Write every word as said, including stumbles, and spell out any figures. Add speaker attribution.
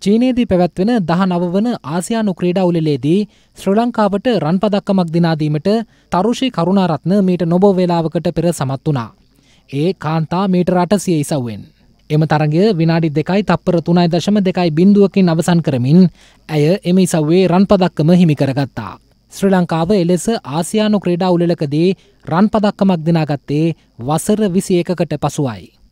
Speaker 1: චීනයේදී පැවැත්වෙන දහනව වන ආසියානු ක්‍රීඩා උළෙලේදී ශ්‍රී ලංකාවට රන් පදක්කමක් දිනා දීමට තරුෂි කරුණාරත්න මීට නොබෝ වේලාවකට පෙර සමත් වුණා. ඒ කාන්තා මීටර අටසිය ඉසව්වෙන්. එම තරගය විනාඩි දෙකයි තප්පර තුනයි දශම දෙකයි බිංදුවකින් අවසන් කරමින් ඇය එම ඉසව්වේ රන් පදක්කම හිමි කරගත්තා. ශ්‍රී ලංකාව එලෙස ආසියානු ක්‍රීඩා උළෙලකදී රන් පදක්කමක් දිනාගත්තේ වසර විසි එකකට පසුවයි.